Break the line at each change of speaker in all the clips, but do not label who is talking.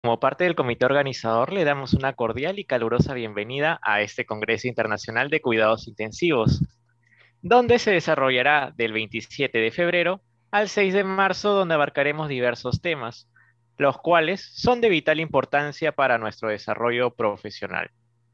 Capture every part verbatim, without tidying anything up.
Como parte del comité organizador, le damos una cordial y calurosa bienvenida a este Congreso Internacional de Cuidados Intensivos, donde se desarrollará del veintisiete de febrero al seis de marzo, donde abarcaremos diversos temas, los cuales son de vital importancia para nuestro desarrollo profesional.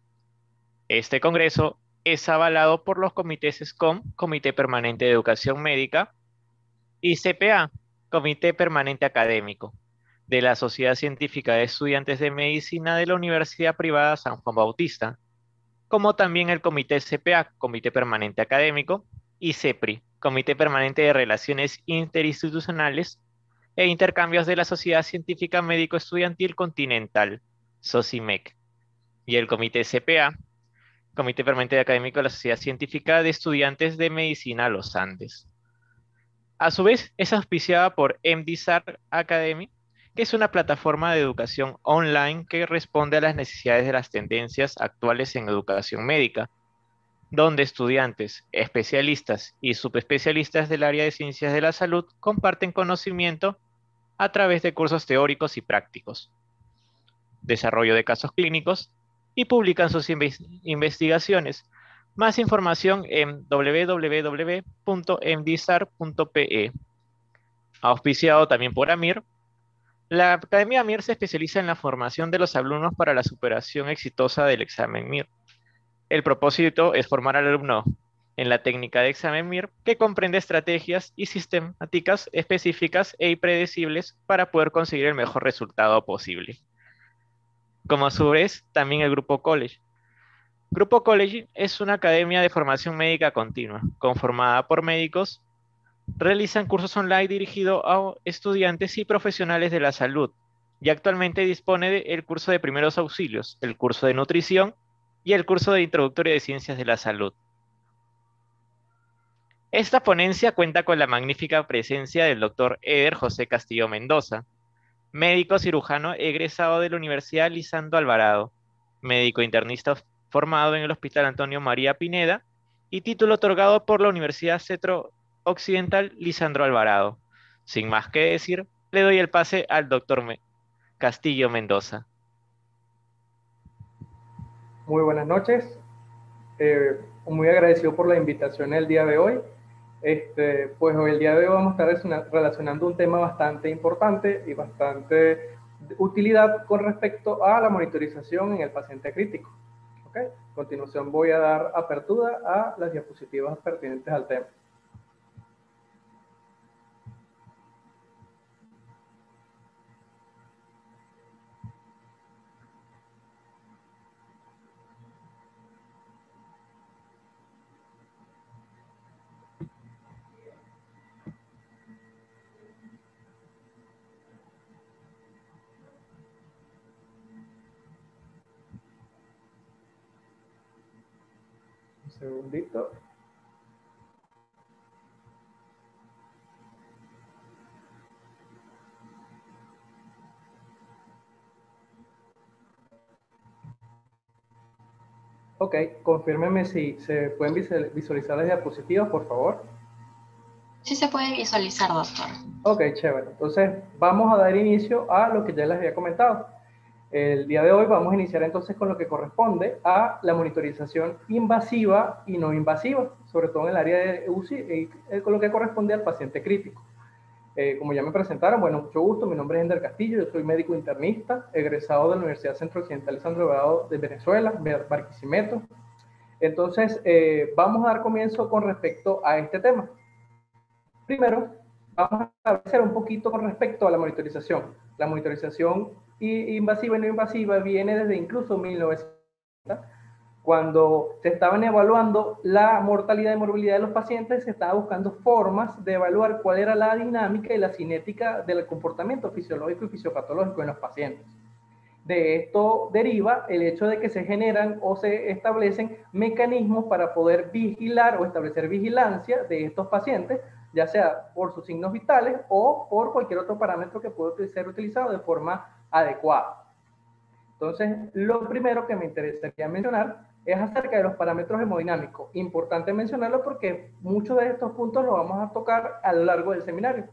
Este Congreso es avalado por los comités SCOM, Comité Permanente de Educación Médica, y C P A, Comité Permanente Académico, de la Sociedad Científica de Estudiantes de Medicina de la Universidad Privada San Juan Bautista, como también el Comité C P A, Comité Permanente Académico, y CEPRI, Comité Permanente de Relaciones Interinstitucionales e Intercambios de la Sociedad Científica Médico Estudiantil Continental, SOCIMEC, y el Comité C P A, Comité Permanente Académico de la Sociedad Científica de Estudiantes de Medicina Los Andes. A su vez, es auspiciada por M D S A R Academy, que es una plataforma de educación online que responde a las necesidades de las tendencias actuales en educación médica, donde estudiantes, especialistas y subespecialistas del área de ciencias de la salud comparten conocimiento a través de cursos teóricos y prácticos, desarrollo de casos clínicos y publican sus inves- investigaciones. Más información en w w w punto m d s a r punto p e. Auspiciado también por AMIR. La Academia AMIR se especializa en la formación de los alumnos para la superación exitosa del examen M I R. El propósito es formar al alumno en la técnica de examen M I R, que comprende estrategias y sistemáticas específicas e impredecibles para poder conseguir el mejor resultado posible. Como a su vez, también el Grupo College. Grupo College es una academia de formación médica continua, conformada por médicos. Realizan cursos online dirigidos a estudiantes y profesionales de la salud, y actualmente dispone del curso de primeros auxilios, el curso de nutrición y el curso de introductorio de ciencias de la salud. Esta ponencia cuenta con la magnífica presencia del doctor Eder José Castillo Mendoza, médico cirujano egresado de la Universidad Lisandro Alvarado, médico internista formado en el Hospital Antonio María Pineda y título otorgado por la Universidad Centro Occidental Lisandro Alvarado. Sin más que decir, le doy el pase al doctor Me- Castillo Mendoza.
Muy buenas noches. Eh, muy agradecido por la invitación el día de hoy. Este, pues hoy el día de hoy vamos a estar relacionando un tema bastante importante y bastante de utilidad con respecto a la monitorización en el paciente crítico. ¿Okay? A continuación voy a dar apertura a las diapositivas pertinentes al tema. Un segundito. Ok, confírmeme si se pueden visualizar las diapositivas, por favor.
Sí se puede visualizar, doctor.
Ok, chévere. Entonces, vamos a dar inicio a lo que ya les había comentado. El día de hoy vamos a iniciar entonces con lo que corresponde a la monitorización invasiva y no invasiva, sobre todo en el área de U C I, eh, con lo que corresponde al paciente crítico. Eh, como ya me presentaron, bueno, mucho gusto, mi nombre es Ender Castillo, yo soy médico internista, egresado de la Universidad Centro Occidental Lisandro Alvarado de Venezuela, Barquisimeto. Entonces, eh, vamos a dar comienzo con respecto a este tema. Primero, vamos a hacer un poquito con respecto a la monitorización. La monitorización invasiva y no invasiva viene desde incluso mil novecientos, cuando se estaban evaluando la mortalidad y morbilidad de los pacientes, se estaba buscando formas de evaluar cuál era la dinámica y la cinética del comportamiento fisiológico y fisiopatológico en los pacientes. De esto deriva el hecho de que se generan o se establecen mecanismos para poder vigilar o establecer vigilancia de estos pacientes, ya sea por sus signos vitales o por cualquier otro parámetro que pueda ser utilizado de forma adecuada. Entonces, lo primero que me interesaría mencionar es acerca de los parámetros hemodinámicos. Importante mencionarlo porque muchos de estos puntos los vamos a tocar a lo largo del seminario.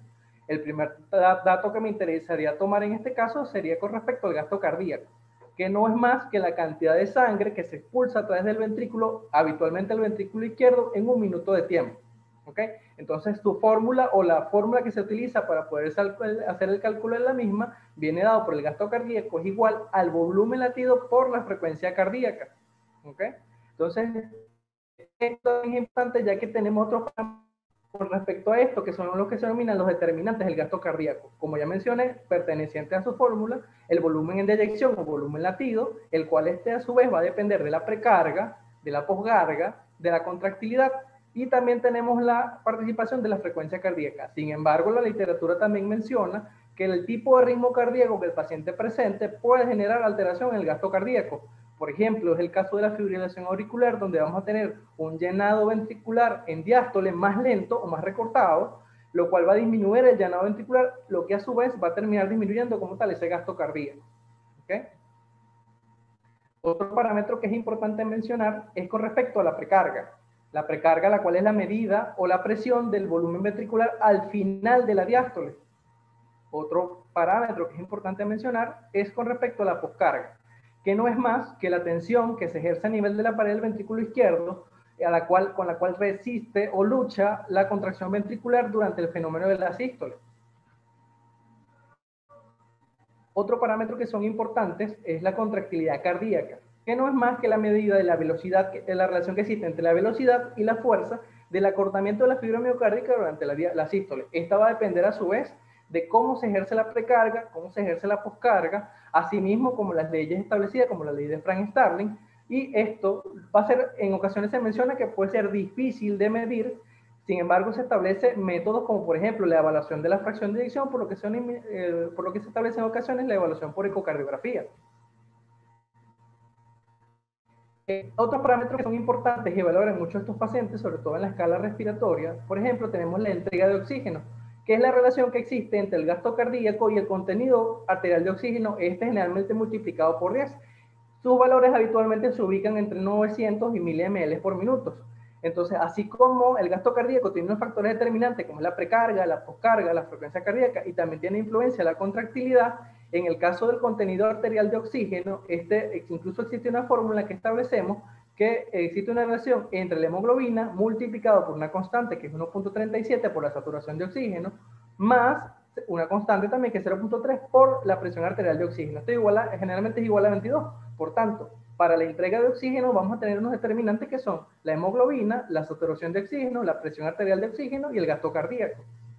El primer dato que me interesaría tomar en este caso sería con respecto al gasto cardíaco, que no es más que la cantidad de sangre que se expulsa a través del ventrículo, habitualmente el ventrículo izquierdo, en un minuto de tiempo. ¿Okay? Entonces, tu fórmula o la fórmula que se utiliza para poder hacer el cálculo de la misma viene dado por el gasto cardíaco, es igual al volumen latido por la frecuencia cardíaca. ¿Okay? Entonces, esto es importante ya que tenemos otros parámetros con respecto a esto, que son los que se denominan los determinantes del gasto cardíaco. Como ya mencioné, perteneciente a su fórmula, el volumen de eyección o volumen latido, el cual este a su vez va a depender de la precarga, de la poscarga, de la contractilidad, y también tenemos la participación de la frecuencia cardíaca. Sin embargo, la literatura también menciona que el tipo de ritmo cardíaco que el paciente presente puede generar alteración en el gasto cardíaco. Por ejemplo, es el caso de la fibrilación auricular, donde vamos a tener un llenado ventricular en diástole más lento o más recortado, lo cual va a disminuir el llenado ventricular, lo que a su vez va a terminar disminuyendo como tal ese gasto cardíaco. ¿Okay? Otro parámetro que es importante mencionar es con respecto a la precarga. La precarga, la cual es la medida o la presión del volumen ventricular al final de la diástole. Otro parámetro que es importante mencionar es con respecto a la poscarga, que no es más que la tensión que se ejerce a nivel de la pared del ventrículo izquierdo, a la cual, con la cual resiste o lucha la contracción ventricular durante el fenómeno de la sístole. Otro parámetro que son importantes es la contractilidad cardíaca, que no es más que la medida de la velocidad, de la relación que existe entre la velocidad y la fuerza del acortamiento de la fibra miocárdica durante la, la sístole. Esta va a depender a su vez de cómo se ejerce la precarga, cómo se ejerce la poscarga, asimismo como las leyes establecidas, como la ley de Frank-Starling, y esto va a ser, en ocasiones se menciona que puede ser difícil de medir. Sin embargo, se establecen métodos como, por ejemplo, la evaluación de la fracción de eyección, por lo que, son, eh, por lo que se establece en ocasiones la evaluación por ecocardiografía. Eh, otros parámetros que son importantes y evaluar en muchos de estos pacientes, sobre todo en la escala respiratoria, por ejemplo, tenemos la entrega de oxígeno, que es la relación que existe entre el gasto cardíaco y el contenido arterial de oxígeno, este generalmente multiplicado por diez. Sus valores habitualmente se ubican entre novecientos y mil mililitros por minuto. Entonces, así como el gasto cardíaco tiene unos factores determinantes como la precarga, la poscarga, la frecuencia cardíaca, y también tiene influencia la contractilidad, en el caso del contenido arterial de oxígeno, este, incluso existe una fórmula que establecemos que existe una relación entre la hemoglobina multiplicado por una constante que es uno punto treinta y siete por la saturación de oxígeno, más una constante también que es cero punto tres por la presión arterial de oxígeno. Esto igual a, generalmente es igual a veintidós. Por tanto, para la entrega de oxígeno vamos a tener unos determinantes que son la hemoglobina, la saturación de oxígeno, la presión arterial de oxígeno y el gasto cardíaco.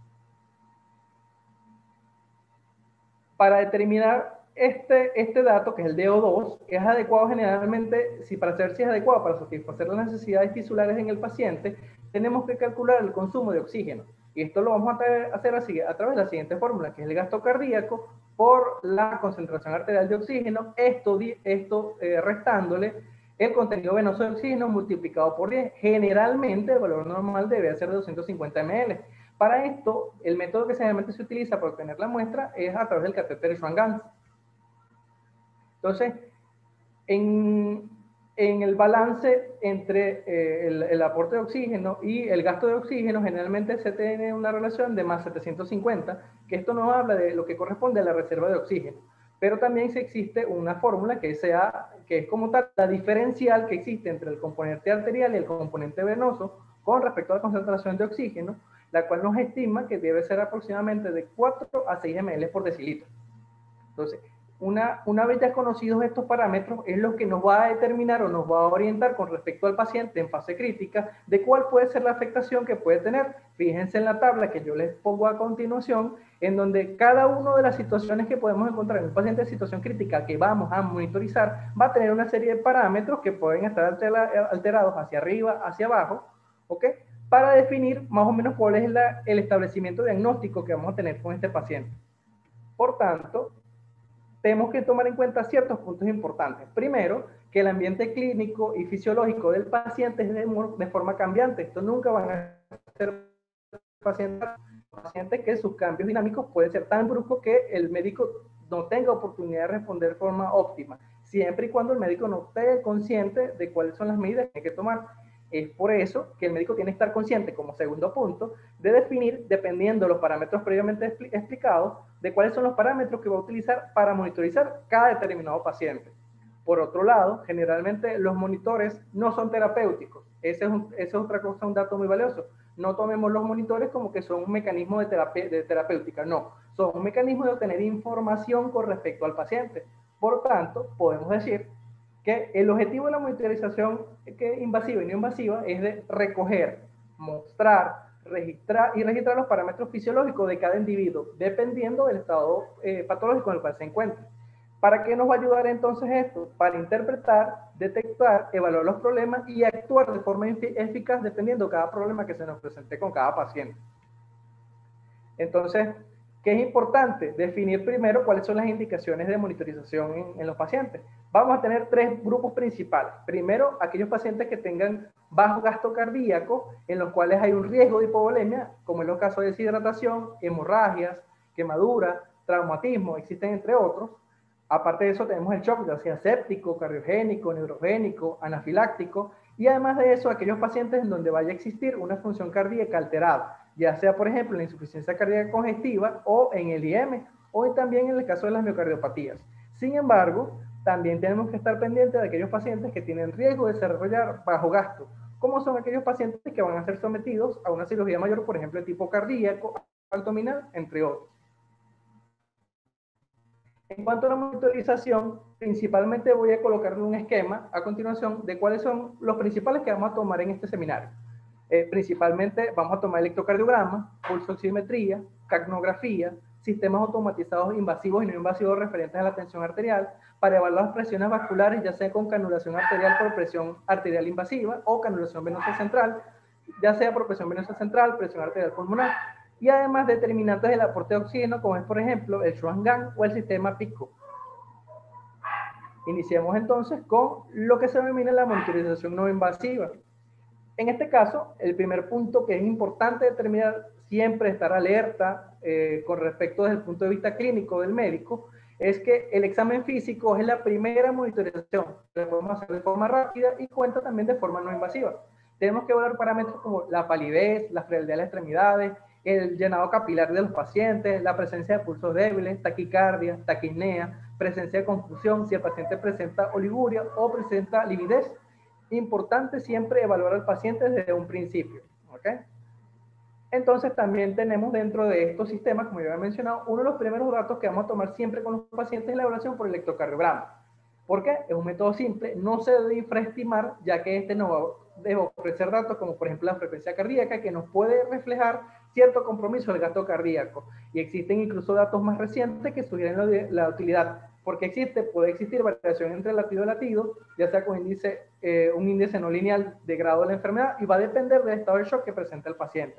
Para determinar este, este dato, que es el D O dos, es adecuado generalmente, si para saber si es adecuado para satisfacer las necesidades tisulares en el paciente, tenemos que calcular el consumo de oxígeno. Y esto lo vamos a hacer así, a través de la siguiente fórmula, que es el gasto cardíaco por la concentración arterial de oxígeno, esto, esto eh, restándole el contenido venoso de oxígeno multiplicado por diez. Generalmente el valor normal debe ser de doscientos cincuenta mililitros. Para esto, el método que generalmente se utiliza para obtener la muestra es a través del catéter Schwann-Ganz. Entonces, en, en el balance entre eh, el, el aporte de oxígeno y el gasto de oxígeno, generalmente se tiene una relación de más setecientos cincuenta, que esto nos habla de lo que corresponde a la reserva de oxígeno. Pero también se existe una fórmula que, sea, que es como tal la diferencial que existe entre el componente arterial y el componente venoso con respecto a la concentración de oxígeno, la cual nos estima que debe ser aproximadamente de cuatro a seis mililitros por decilitro. Entonces, una, una vez ya conocidos estos parámetros, es lo que nos va a determinar o nos va a orientar con respecto al paciente en fase crítica de cuál puede ser la afectación que puede tener. Fíjense en la tabla que yo les pongo a continuación, en donde cada una de las situaciones que podemos encontrar en un paciente de situación crítica que vamos a monitorizar va a tener una serie de parámetros que pueden estar alterados hacia arriba, hacia abajo, ¿ok? Para definir más o menos cuál es la, el establecimiento diagnóstico que vamos a tener con este paciente. Por tanto, tenemos que tomar en cuenta ciertos puntos importantes. Primero, que el ambiente clínico y fisiológico del paciente es de, de forma cambiante. Esto nunca van a ser pacientes, pacientes que sus cambios dinámicos pueden ser tan bruscos que el médico no tenga oportunidad de responder de forma óptima, siempre y cuando el médico no esté consciente de cuáles son las medidas que hay que tomar. Es por eso que el médico tiene que estar consciente, como segundo punto, de definir, dependiendo de los parámetros previamente expli explicados, de cuáles son los parámetros que va a utilizar para monitorizar cada determinado paciente. Por otro lado, generalmente los monitores no son terapéuticos. Ese es, un, ese es otra cosa, un dato muy valioso. No tomemos los monitores como que son un mecanismo de, terapia, de terapéutica, no. Son un mecanismo de obtener información con respecto al paciente. Por tanto, podemos decir que el objetivo de la monitorización que invasiva y no invasiva es de recoger, mostrar, registrar y registrar los parámetros fisiológicos de cada individuo, dependiendo del estado eh, patológico en el cual se encuentre. ¿Para qué nos va a ayudar entonces esto? Para interpretar, detectar, evaluar los problemas y actuar de forma eficaz dependiendo de cada problema que se nos presente con cada paciente. Entonces, ¿qué es importante? Definir primero cuáles son las indicaciones de monitorización en, en los pacientes. Vamos a tener tres grupos principales. Primero, aquellos pacientes que tengan bajo gasto cardíaco, en los cuales hay un riesgo de hipovolemia, como en los casos de deshidratación, hemorragias, quemaduras, traumatismo, existen entre otros. Aparte de eso, tenemos el shock, ya sea séptico, cardiogénico, neurogénico, anafiláctico, y además de eso, aquellos pacientes en donde vaya a existir una función cardíaca alterada, ya sea, por ejemplo, en la insuficiencia cardíaca congestiva o en el I M, o también en el caso de las miocardiopatías. Sin embargo, también tenemos que estar pendientes de aquellos pacientes que tienen riesgo de desarrollar bajo gasto, como son aquellos pacientes que van a ser sometidos a una cirugía mayor, por ejemplo, de tipo cardíaco, abdominal, entre otros. En cuanto a la monitorización, principalmente voy a colocarle un esquema a continuación de cuáles son los principales que vamos a tomar en este seminario. Eh, principalmente vamos a tomar electrocardiograma, pulsoximetría, capnografía, sistemas automatizados invasivos y no invasivos referentes a la tensión arterial para evaluar las presiones vasculares, ya sea con canulación arterial por presión arterial invasiva o canulación venosa central, ya sea por presión venosa central, presión arterial pulmonar, y además determinantes del aporte de oxígeno, como es por ejemplo el Schwann-Gang o el sistema PICO. Iniciemos entonces con lo que se denomina la monitorización no invasiva. En este caso, el primer punto que es importante determinar, siempre estar alerta eh, con respecto desde el punto de vista clínico del médico, es que el examen físico es la primera monitorización que podemos hacer de forma rápida y cuenta también de forma no invasiva. Tenemos que evaluar parámetros como la palidez, la frialdad de las extremidades, el llenado capilar de los pacientes, la presencia de pulsos débiles, taquicardia, taquipnea, presencia de confusión, si el paciente presenta oliguria o presenta lividez. Importante siempre evaluar al paciente desde un principio, ¿ok? Entonces también tenemos dentro de estos sistemas, como ya había mencionado, uno de los primeros datos que vamos a tomar siempre con los pacientes es la evaluación por electrocardiograma. ¿Por qué? Es un método simple, no se debe infraestimar, ya que este nos debe ofrecer datos como por ejemplo la frecuencia cardíaca, que nos puede reflejar cierto compromiso del gasto cardíaco. Y existen incluso datos más recientes que sugieren la, la utilidad, porque existe, puede existir variación entre latido y latido, ya sea con índice, eh, un índice no lineal de grado de la enfermedad, y va a depender del estado de shock que presenta el paciente.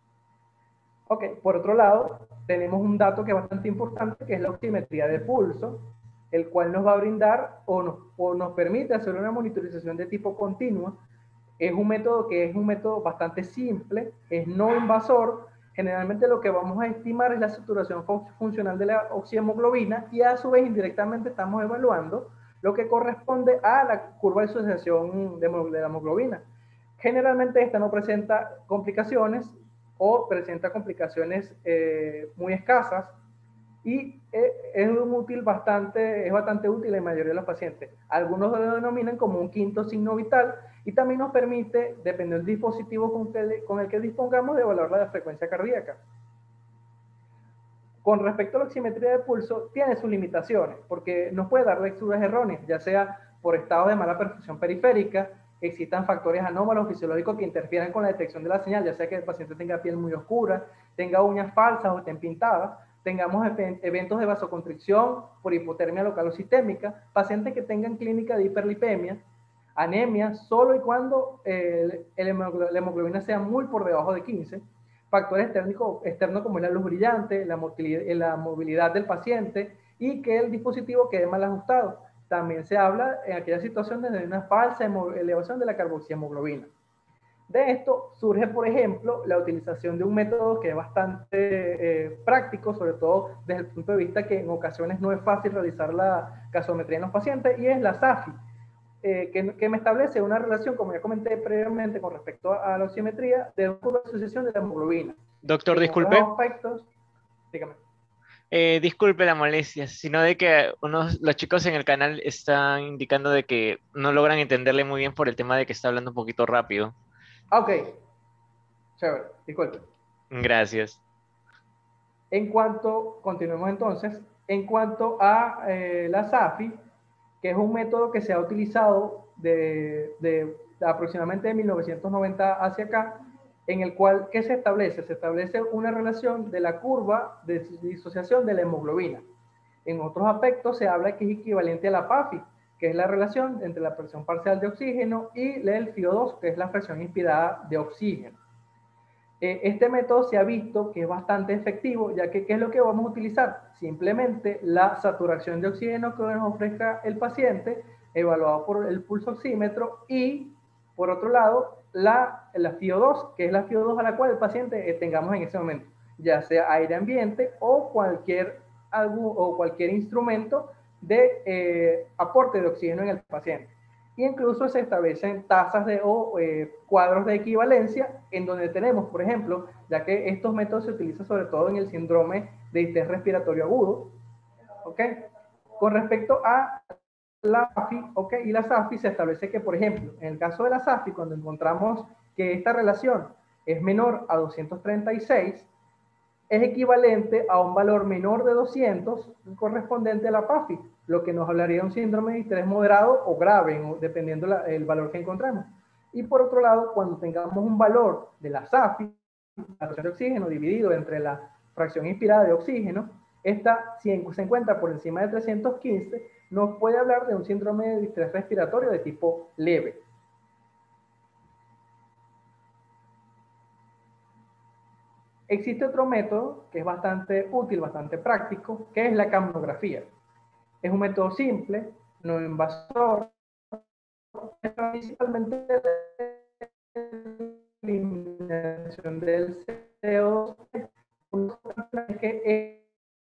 Ok, por otro lado, tenemos un dato que es bastante importante, que es la oximetría de pulso, el cual nos va a brindar o nos, o nos permite hacer una monitorización de tipo continua. Es un método que es un método bastante simple, es no invasor. Generalmente lo que vamos a estimar es la saturación funcional de la oxihemoglobina y a su vez indirectamente estamos evaluando lo que corresponde a la curva de asociación de, de la hemoglobina. Generalmente esta no presenta complicaciones o presenta complicaciones eh, muy escasas y es un útil bastante, es bastante útil en la mayoría de los pacientes. Algunos lo denominan como un quinto signo vital y también nos permite, dependiendo del dispositivo con, que, con el que dispongamos, de evaluar la frecuencia cardíaca. Con respecto a la oximetría de pulso, tiene sus limitaciones, porque nos puede dar lecturas erróneas, ya sea por estado de mala perfusión periférica, existan factores anómalos fisiológicos que interfieran con la detección de la señal, ya sea que el paciente tenga piel muy oscura, tenga uñas falsas o estén pintadas, tengamos eventos de vasoconstricción por hipotermia local o sistémica, pacientes que tengan clínica de hiperlipemia, anemia, solo y cuando eh, el, el, la hemoglobina sea muy por debajo de quince, factores externos como la luz brillante, la movilidad, la movilidad del paciente y que el dispositivo quede mal ajustado. También se habla en aquellas situaciones de una falsa elevación de la carboxihemoglobina. De esto surge, por ejemplo, la utilización de un método que es bastante eh, práctico, sobre todo desde el punto de vista que en ocasiones no es fácil realizar la gasometría en los pacientes, y es la S A F I, eh, que, que me establece una relación, como ya comenté previamente, con respecto a, a la oximetría, de una curva de asociación de la hemoglobina.
Doctor,
Que en otros
disculpe.
aspectos, dígame.
Eh, disculpe la molestia, sino de que unos, los chicos en el canal están indicando de que no logran entenderle muy bien por el tema de que está hablando un poquito rápido.
Ah, ok, chévere, disculpe.
Gracias.
En cuanto, continuemos entonces, en cuanto a eh, la SAFI, que es un método que se ha utilizado de, de, de aproximadamente de mil novecientos noventa hacia acá, en el cual, ¿qué se establece? Se establece una relación de la curva de disociación de la hemoglobina. En otros aspectos se habla que es equivalente a la PAFI, que es la relación entre la presión parcial de oxígeno y el F I O dos, que es la presión inspirada de oxígeno. Eh, este método se ha visto que es bastante efectivo, ya que ¿qué es lo que vamos a utilizar? Simplemente la saturación de oxígeno que nos ofrezca el paciente, evaluado por el pulso oxímetro, y por otro lado, la, la F I O dos, que es la F I O dos a la cual el paciente eh, tengamos en ese momento, ya sea aire ambiente o cualquier, algo, o cualquier instrumento de eh, aporte de oxígeno en el paciente. Y incluso se establecen tasas de, o eh, cuadros de equivalencia en donde tenemos, por ejemplo, ya que estos métodos se utilizan sobre todo en el síndrome de distrés respiratorio agudo, ¿ok? Con respecto a la SAFI, ¿ok? Y la SAFI se establece que, por ejemplo, en el caso de la SAFI, cuando encontramos que esta relación es menor a doscientos treinta y seis, es equivalente a un valor menor de doscientos correspondiente a la PAFI, lo que nos hablaría de un síndrome de estrés moderado o grave, dependiendo la, el valor que encontremos. Y por otro lado, cuando tengamos un valor de la SAFI, la presión de oxígeno dividido entre la fracción inspirada de oxígeno, esta, si se encuentra por encima de trescientos quince, nos puede hablar de un síndrome de estrés respiratorio de tipo leve. Existe otro método que es bastante útil, bastante práctico, que es la capnografía. Es un método simple, no invasor, principalmente de eliminación del C O dos, que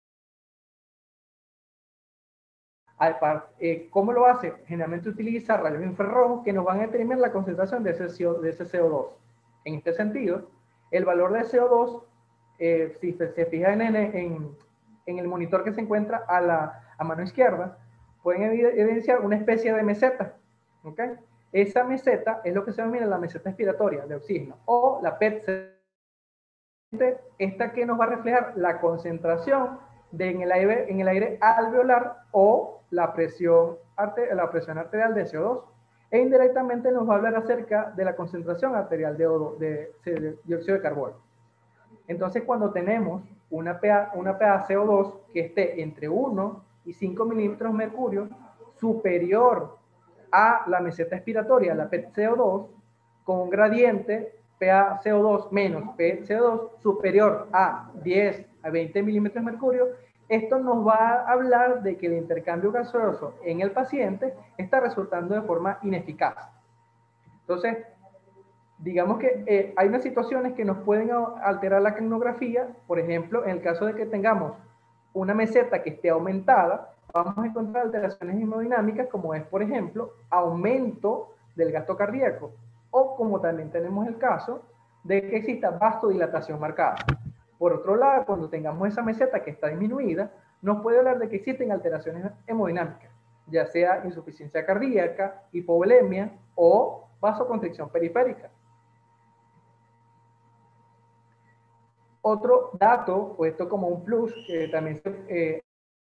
eh, ¿cómo lo hace? Generalmente utiliza rayos infrarrojos que nos van a determinar la concentración de ese, de ese C O dos. En este sentido, el valor de C O dos, eh, si se fijan en, en, en, el monitor que se encuentra a la a mano izquierda, pueden evidenciar una especie de meseta. ¿Okay? Esa meseta es lo que se denomina la meseta expiratoria de oxígeno o la P E T. Esta que nos va a reflejar la concentración de, en, el aire, en el aire alveolar o la presión, arte, la presión arterial de C O dos. E indirectamente nos va a hablar acerca de la concentración arterial de, de, de, de dióxido de carbono. Entonces, cuando tenemos una pH, una pH C O dos que esté entre uno y cinco milímetros de mercurio, superior a la meseta expiratoria, la P E T C O dos, con un gradiente pH C O dos menos P E T C O dos superior a diez a veinte milímetros de mercurio, esto nos va a hablar de que el intercambio gaseoso en el paciente está resultando de forma ineficaz. Entonces, digamos que eh, hay unas situaciones que nos pueden alterar la capnografía. Por ejemplo, en el caso de que tengamos una meseta que esté aumentada, vamos a encontrar alteraciones hemodinámicas como es, por ejemplo, aumento del gasto cardíaco, o como también tenemos el caso de que exista vasodilatación marcada. Por otro lado, cuando tengamos esa meseta que está disminuida, nos puede hablar de que existen alteraciones hemodinámicas, ya sea insuficiencia cardíaca, hipovolemia o vasoconstricción periférica. Otro dato, o esto como un plus, que también se, eh,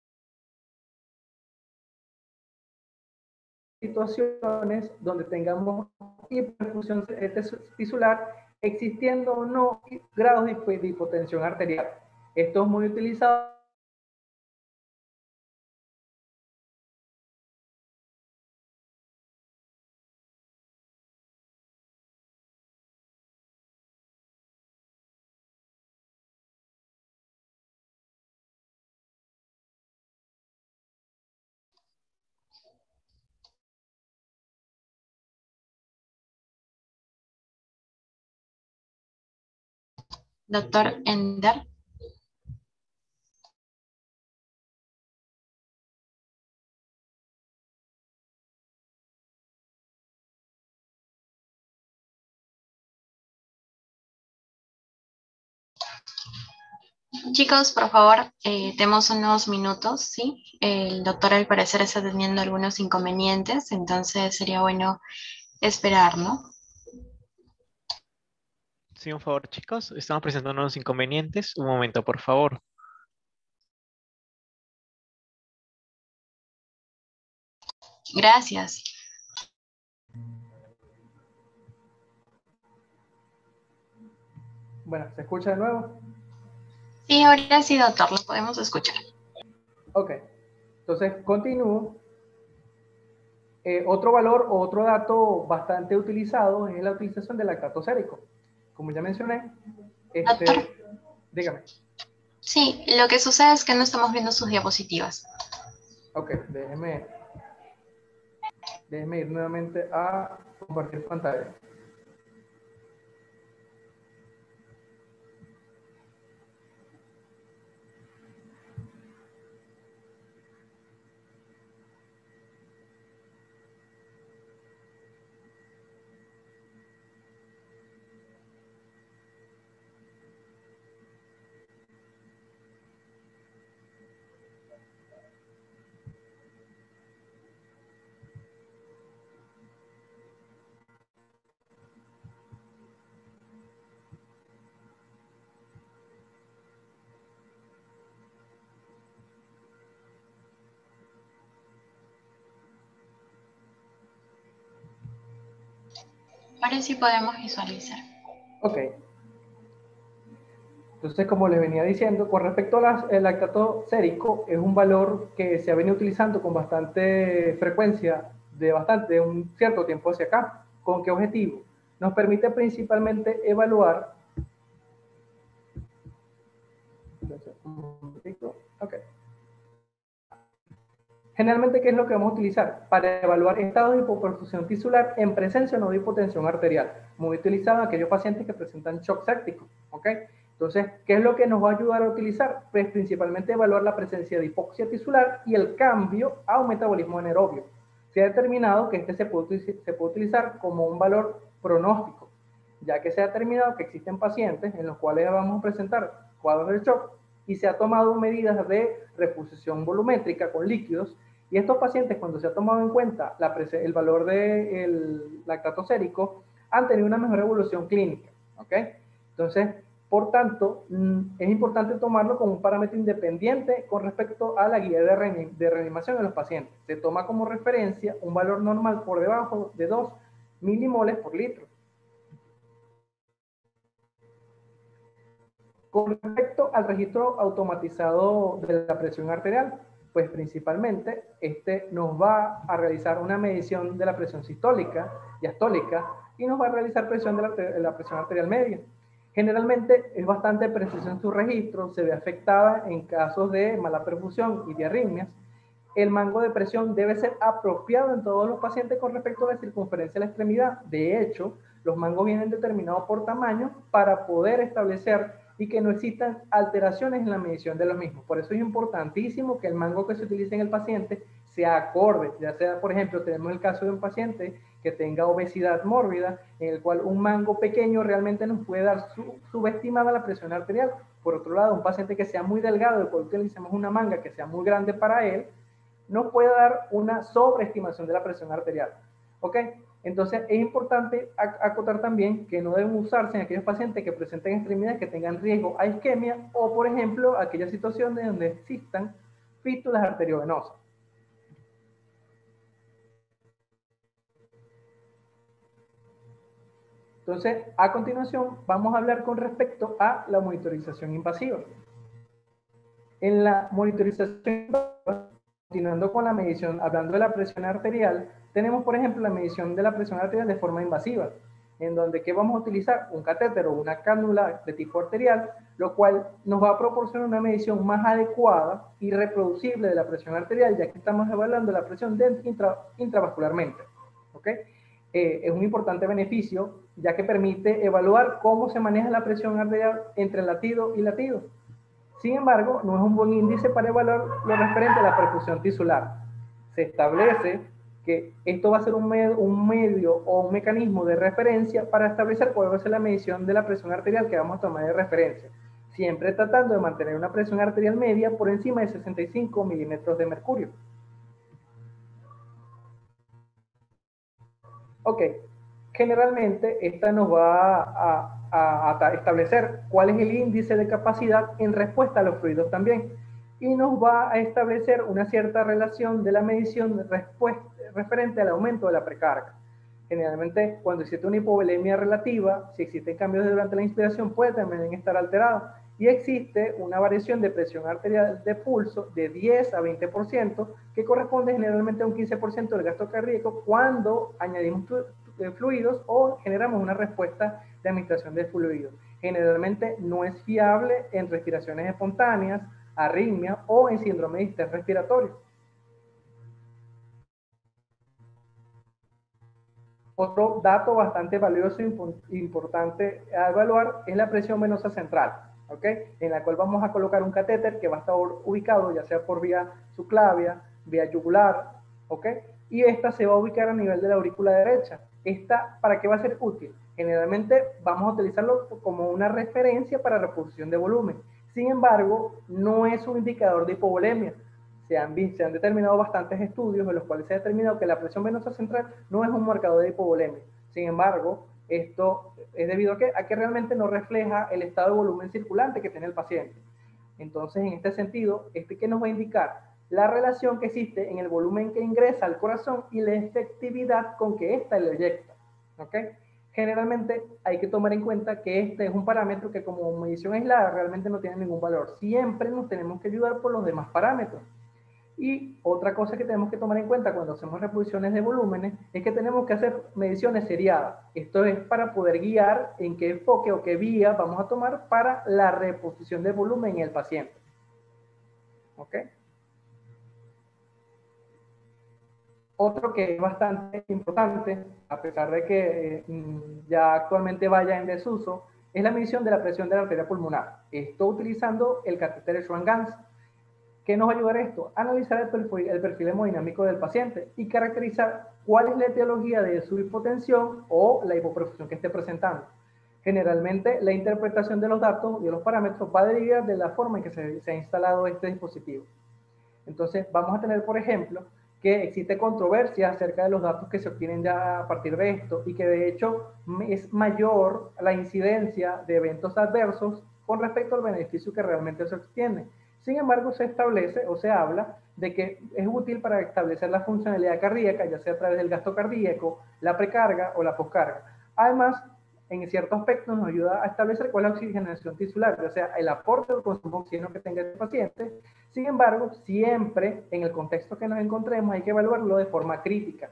situaciones donde tengamos hiperfusión tisular, existiendo o no grados de hipotensión arterial. Esto es muy utilizado
Doctor Ender. Chicos, por favor, eh, demos unos minutos, ¿sí? El doctor al parecer está teniendo algunos inconvenientes, entonces sería bueno esperar, ¿no?
Sí, un favor, chicos. Estamos presentando unos inconvenientes. Un momento, por favor.
Gracias.
Bueno, ¿se escucha de nuevo?
Sí, ahora sí, doctor, lo podemos escuchar.
Ok, entonces continúo. Eh, otro valor o otro dato bastante utilizado es la utilización del lactato sérico. Como ya mencioné,
Doctor,
este, dígame.
sí, lo que sucede es que no estamos viendo sus diapositivas.
Ok, déjeme, déjeme ir nuevamente a compartir pantalla.
Ahora sí podemos visualizar.
Ok. Entonces, como les venía diciendo, con respecto al lactato sérico, es un valor que se ha venido utilizando con bastante frecuencia, de, bastante, de un cierto tiempo hacia acá. ¿Con qué objetivo? Nos permite principalmente evaluar. Okay. Generalmente, ¿qué es lo que vamos a utilizar? Para evaluar estados de hipoperfusión tisular en presencia o no de hipotensión arterial. Muy utilizado en aquellos pacientes que presentan shock séptico. ¿Ok? Entonces, ¿qué es lo que nos va a ayudar a utilizar? Pues principalmente evaluar la presencia de hipoxia tisular y el cambio a un metabolismo anaerobio. Se ha determinado que este se puede, se puede utilizar como un valor pronóstico, ya que se ha determinado que existen pacientes en los cuales vamos a presentar cuadros de shock y se ha tomado medidas de reposición volumétrica con líquidos. Y estos pacientes, cuando se ha tomado en cuenta la, el valor del lactato sérico, han tenido una mejor evolución clínica. ¿Ok? Entonces, por tanto, es importante tomarlo como un parámetro independiente con respecto a la guía de, reanim de reanimación de los pacientes. Se toma como referencia un valor normal por debajo de dos milimoles por litro. Con respecto al registro automatizado de la presión arterial, pues principalmente este nos va a realizar una medición de la presión sistólica, diastólica, y nos va a realizar presión de la, de la presión arterial media. Generalmente es bastante preciso en su registro, se ve afectada en casos de mala perfusión y de arritmias. El mango de presión debe ser apropiado en todos los pacientes con respecto a la circunferencia de la extremidad. De hecho, los mangos vienen determinados por tamaño para poder establecer y que no existan alteraciones en la medición de los mismos. Por eso es importantísimo que el mango que se utilice en el paciente sea acorde, ya sea, por ejemplo, tenemos el caso de un paciente que tenga obesidad mórbida, en el cual un mango pequeño realmente nos puede dar su, subestimada la presión arterial. Por otro lado, un paciente que sea muy delgado, el cual utilicemos una manga que sea muy grande para él, nos puede dar una sobreestimación de la presión arterial. ¿Ok? Entonces es importante acotar también que no deben usarse en aquellos pacientes que presenten extremidades que tengan riesgo a isquemia o, por ejemplo, aquellas situaciones donde existan fístulas arteriovenosas. Entonces, a continuación, vamos a hablar con respecto a la monitorización invasiva. En la monitorización invasiva, continuando con la medición, hablando de la presión arterial, tenemos, por ejemplo, la medición de la presión arterial de forma invasiva, en donde ¿qué vamos a utilizar? Un catéter o una cánula de tipo arterial, lo cual nos va a proporcionar una medición más adecuada y reproducible de la presión arterial, ya que estamos evaluando la presión intra, intravascularmente. ¿Ok? Eh, es un importante beneficio, ya que permite evaluar cómo se maneja la presión arterial entre latido y latido. Sin embargo, no es un buen índice para evaluar lo referente a la perfusión tisular. Se establece que esto va a ser un medio, un medio o un mecanismo de referencia para establecer cuál va a ser la medición de la presión arterial que vamos a tomar de referencia. siempre tratando de mantener una presión arterial media por encima de sesenta y cinco milímetros de mercurio. Ok, generalmente esta nos va a, a, a establecer cuál es el índice de capacidad en respuesta a los fluidos también, y nos va a establecer una cierta relación de la medición referente al aumento de la precarga. Generalmente, cuando existe una hipovolemia relativa, si existen cambios durante la inspiración, puede también estar alterado. Y existe una variación de presión arterial de pulso de diez a veinte por ciento, que corresponde generalmente a un quince por ciento del gasto cardíaco cuando añadimos fluidos o generamos una respuesta de administración de fluidos. Generalmente no es fiable en respiraciones espontáneas, arritmia o en síndrome de distrés respiratorio. Otro dato bastante valioso e importante a evaluar es la presión venosa central, ¿ok? En la cual vamos a colocar un catéter que va a estar ubicado ya sea por vía subclavia, vía yugular, ¿ok? Y esta se va a ubicar a nivel de la aurícula derecha. ¿Esta para qué va a ser útil? Generalmente vamos a utilizarlo como una referencia para reposición de volumen. Sin embargo, no es un indicador de hipovolemia. Se han, se han determinado bastantes estudios en los cuales se ha determinado que la presión venosa central no es un marcador de hipovolemia. Sin embargo, esto es debido a que, a que realmente no refleja el estado de volumen circulante que tiene el paciente. Entonces, en este sentido, este que nos va a indicar la relación que existe en el volumen que ingresa al corazón y la efectividad con que ésta lo eyecta. ¿Ok? Generalmente hay que tomar en cuenta que este es un parámetro que como medición aislada realmente no tiene ningún valor. Siempre nos tenemos que ayudar por los demás parámetros. Y otra cosa que tenemos que tomar en cuenta cuando hacemos reposiciones de volúmenes es que tenemos que hacer mediciones seriadas. Esto es para poder guiar en qué enfoque o qué vía vamos a tomar para la reposición de volumen en el paciente. ¿Ok? Otro que es bastante importante, a pesar de que eh, ya actualmente vaya en desuso, es la medición de la presión de la arteria pulmonar. Esto utilizando el catéter Schwann-Ganz. ¿Qué nos va a ayudar esto? Analizar el perfil, el perfil hemodinámico del paciente y caracterizar cuál es la etiología de su hipotensión o la hipoperfusión que esté presentando. Generalmente, la interpretación de los datos y de los parámetros va a derivar de la forma en que se, se ha instalado este dispositivo. Entonces, vamos a tener, por ejemplo, que existe controversia acerca de los datos que se obtienen ya a partir de esto y que de hecho es mayor la incidencia de eventos adversos con respecto al beneficio que realmente se obtiene. Sin embargo, se establece o se habla de que es útil para establecer la funcionalidad cardíaca, ya sea a través del gasto cardíaco, la precarga o la poscarga. Además, en ciertos aspectos nos ayuda a establecer cuál es la oxigenación tisular, o sea, el aporte del consumo de oxígeno que tenga el paciente. Sin embargo, siempre en el contexto que nos encontremos hay que evaluarlo de forma crítica.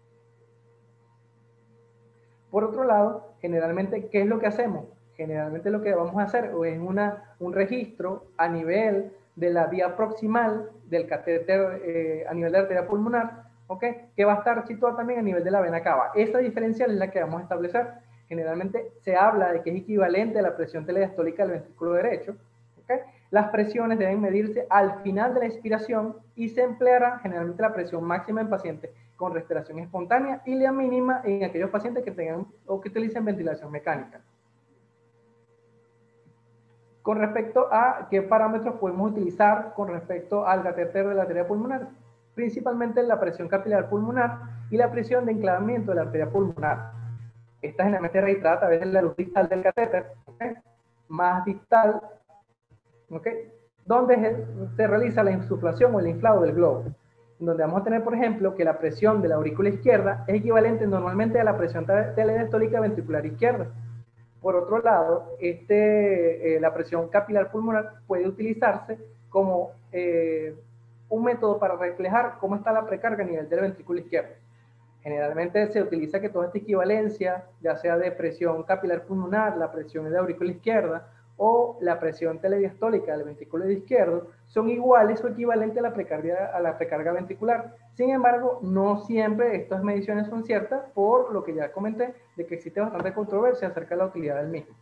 Por otro lado, generalmente, ¿qué es lo que hacemos? Generalmente lo que vamos a hacer es una, un registro a nivel de la vía proximal del catéter eh, a nivel de la arteria pulmonar, ¿ok? Que va a estar situado también a nivel de la vena cava. Esta diferencial es la que vamos a establecer. Generalmente se habla de que es equivalente a la presión telediastólica del ventrículo derecho, ¿ok? Las presiones deben medirse al final de la expiración y se empleará generalmente la presión máxima en pacientes con respiración espontánea y la mínima en aquellos pacientes que tengan o que utilicen ventilación mecánica. Con respecto a qué parámetros podemos utilizar con respecto al catéter de la arteria pulmonar, principalmente la presión capilar pulmonar y la presión de enclavamiento de la arteria pulmonar. Esta generalmente es registrada a través de la luz distal del catéter, ¿okay? Más distal, ¿okay? Donde se realiza la insuflación o el inflado del globo, donde vamos a tener, por ejemplo, que la presión de la aurícula izquierda es equivalente normalmente a la presión telediastólica ventricular izquierda. Por otro lado, este, eh, la presión capilar pulmonar puede utilizarse como eh, un método para reflejar cómo está la precarga a nivel del ventrículo izquierdo. Generalmente se utiliza que toda esta equivalencia, ya sea de presión capilar pulmonar, la presión de la aurícula izquierda o la presión telediastólica del ventrículo izquierdo, son iguales o equivalentes a la precarga, a la precarga ventricular. Sin embargo, no siempre estas mediciones son ciertas, por lo que ya comenté, de que existe bastante controversia acerca de la utilidad del mismo.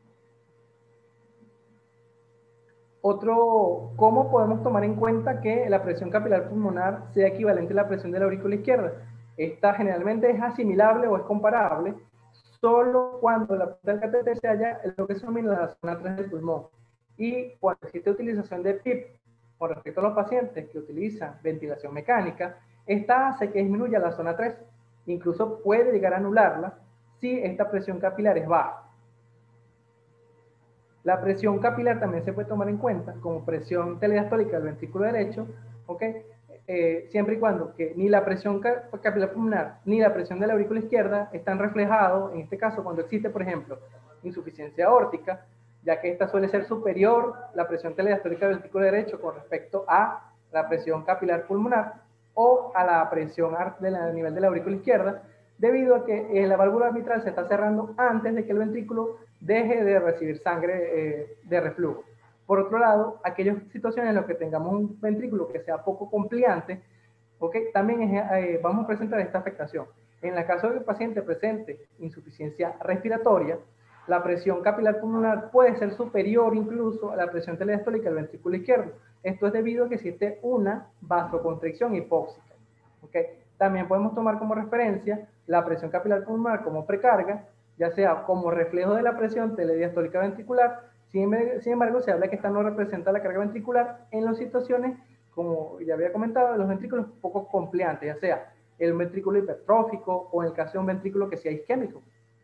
Otro, ¿cómo podemos tomar en cuenta que la presión capilar pulmonar sea equivalente a la presión de la aurícula izquierda? Esta generalmente es asimilable o es comparable solo cuando la punta del catéter se halla en lo que se denomina la zona tres del pulmón. Y cuando existe utilización de P I P con respecto a los pacientes que utilizan ventilación mecánica, esta hace que disminuya la zona tres. Incluso puede llegar a anularla si esta presión capilar es baja. La presión capilar también se puede tomar en cuenta como presión telediastólica del ventrículo derecho, ¿ok? Eh, siempre y cuando que ni la presión capilar pulmonar ni la presión de la aurícula izquierda están reflejados, en este caso cuando existe, por ejemplo, insuficiencia aórtica, ya que esta suele ser superior, la presión telediastólica del ventrículo derecho con respecto a la presión capilar pulmonar o a la presión a nivel de la aurícula izquierda, debido a que eh, la válvula mitral se está cerrando antes de que el ventrículo deje de recibir sangre eh, de reflujo. Por otro lado, aquellas situaciones en las que tengamos un ventrículo que sea poco compliante, ¿okay? También es, eh, vamos a presentar esta afectación. En el caso de que el paciente presente insuficiencia respiratoria, la presión capilar pulmonar puede ser superior incluso a la presión telediastólica del ventrículo izquierdo. Esto es debido a que existe una vasoconstricción hipóxica. ¿Okay? También podemos tomar como referencia la presión capilar pulmonar como precarga, ya sea como reflejo de la presión telediastólica ventricular. Sin, sin embargo, se habla que esta no representa la carga ventricular en las situaciones, como ya había comentado, de los ventrículos poco compliantes, ya sea el ventrículo hipertrófico o en el caso de un ventrículo que sea isquémico.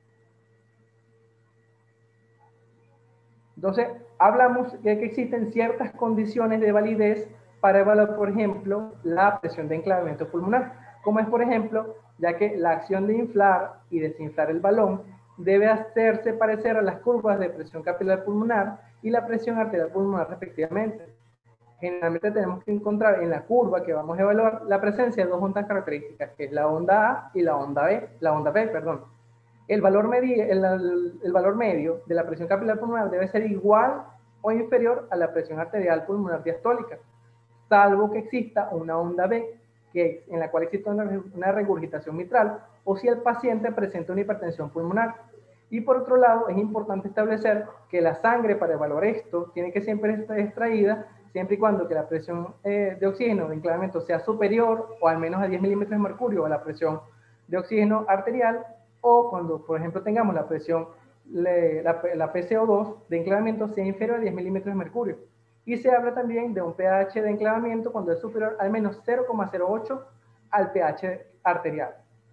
Entonces, hablamos de que existen ciertas condiciones de validez para evaluar, por ejemplo, la presión de enclavamiento pulmonar, como es, por ejemplo, ya que la acción de inflar y desinflar el balón debe hacerse parecer a las curvas de presión capilar pulmonar y la presión arterial pulmonar respectivamente. Generalmente tenemos que encontrar en la curva que vamos a evaluar la presencia de dos ondas características, que es la onda A y la onda B, la onda B, perdón. El valor, medio, el, el, el valor medio de la presión capilar pulmonar debe ser igual o inferior a la presión arterial pulmonar diastólica, salvo que exista una onda B, que, en la cual existe una, una regurgitación mitral, o si el paciente presenta una hipertensión pulmonar. Y por otro lado, es importante establecer que la sangre para evaluar esto tiene que siempre estar extraída, siempre y cuando que la presión eh, de oxígeno de enclavamiento sea superior o al menos a diez milímetros de mercurio a la presión de oxígeno arterial, o cuando, por ejemplo, tengamos la presión, la, la P C O dos de enclavamiento sea inferior a diez milímetros de mercurio. Y se habla también de un pH de enclavamiento cuando es superior al menos cero coma cero ocho al pH arterial.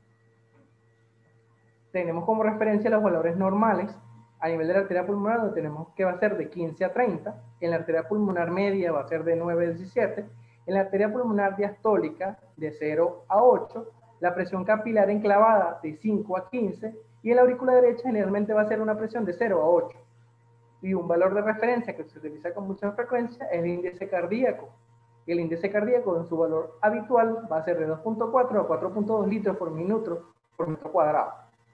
Tenemos como referencia los valores normales a nivel de la arteria pulmonar, donde tenemos que va a ser de quince a treinta, en la arteria pulmonar media va a ser de nueve a diecisiete, en la arteria pulmonar diastólica de cero a ocho, la presión capilar enclavada de cinco a quince, y en la aurícula derecha generalmente va a ser una presión de cero a ocho. Y un valor de referencia que se utiliza con mucha frecuencia es el índice cardíaco. El índice cardíaco en su valor habitual va a ser de dos punto cuatro a cuatro punto dos litros por minuto por metro cuadrado.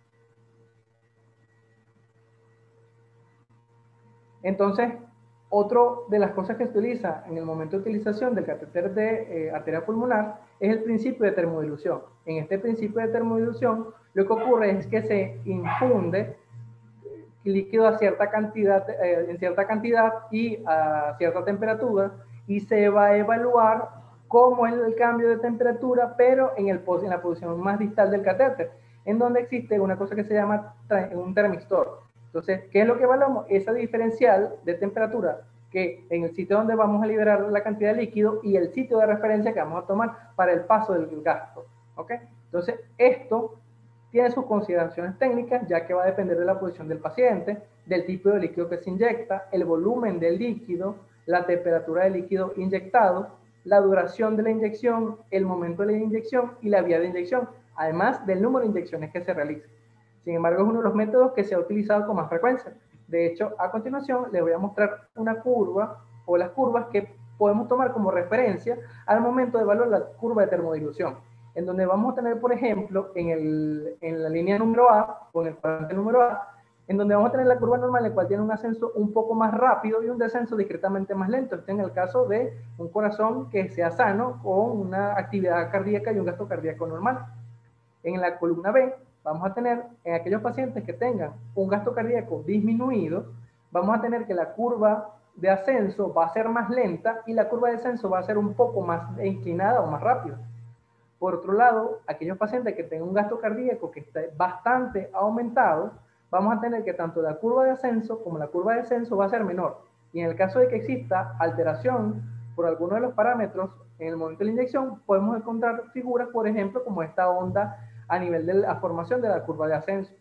Entonces, otra de las cosas que se utiliza en el momento de utilización del catéter de eh, arteria pulmonar es el principio de termodilución. En este principio de termodilución, lo que ocurre es que se infunde líquido a cierta cantidad, eh, en cierta cantidad y a cierta temperatura, y se va a evaluar cómo es el cambio de temperatura, pero en, el, en la posición más distal del catéter, en donde existe una cosa que se llama un termistor. Entonces, ¿qué es lo que evaluamos? Esa diferencial de temperatura que en el sitio donde vamos a liberar la cantidad de líquido y el sitio de referencia que vamos a tomar para el paso del gasto. ¿Ok? Entonces, esto tiene sus consideraciones técnicas, ya que va a depender de la posición del paciente, del tipo de líquido que se inyecta, el volumen del líquido, la temperatura del líquido inyectado, la duración de la inyección, el momento de la inyección y la vía de inyección, además del número de inyecciones que se realicen. Sin embargo, es uno de los métodos que se ha utilizado con más frecuencia. De hecho, a continuación les voy a mostrar una curva o las curvas que podemos tomar como referencia al momento de evaluar la curva de termodilución, en donde vamos a tener, por ejemplo, en, el, en la línea número A, o en el cuadrante número A, en donde vamos a tener la curva normal, en la cual tiene un ascenso un poco más rápido y un descenso discretamente más lento. Este en el caso de un corazón que sea sano, con una actividad cardíaca y un gasto cardíaco normal. En la columna B, vamos a tener, en aquellos pacientes que tengan un gasto cardíaco disminuido, vamos a tener que la curva de ascenso va a ser más lenta y la curva de descenso va a ser un poco más inclinada o más rápida. Por otro lado, aquellos pacientes que tengan un gasto cardíaco que esté bastante aumentado, vamos a tener que tanto la curva de ascenso como la curva de descenso va a ser menor. Y en el caso de que exista alteración por alguno de los parámetros en el momento de la inyección, podemos encontrar figuras, por ejemplo, como esta onda a nivel de la formación de la curva de ascenso.